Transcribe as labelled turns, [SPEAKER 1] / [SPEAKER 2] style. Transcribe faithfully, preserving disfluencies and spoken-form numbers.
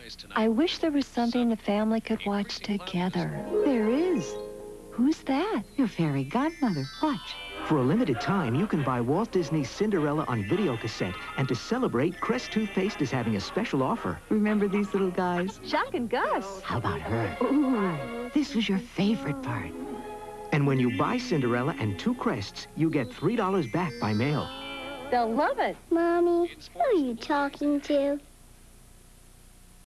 [SPEAKER 1] I wish there was something the family could watch together.
[SPEAKER 2] There is.
[SPEAKER 1] Who's that?
[SPEAKER 2] Your fairy godmother. Watch.
[SPEAKER 3] For a limited time, you can buy Walt Disney's Cinderella on video cassette. And to celebrate, Crest Toothpaste is having a special offer.
[SPEAKER 2] Remember these little guys?
[SPEAKER 1] Chuck and Gus.
[SPEAKER 2] How about her? Ooh, this was your favorite part.
[SPEAKER 3] And when you buy Cinderella and two Crests, you get three dollars back by mail.
[SPEAKER 1] They'll love it.
[SPEAKER 4] Mommy, who are you talking to?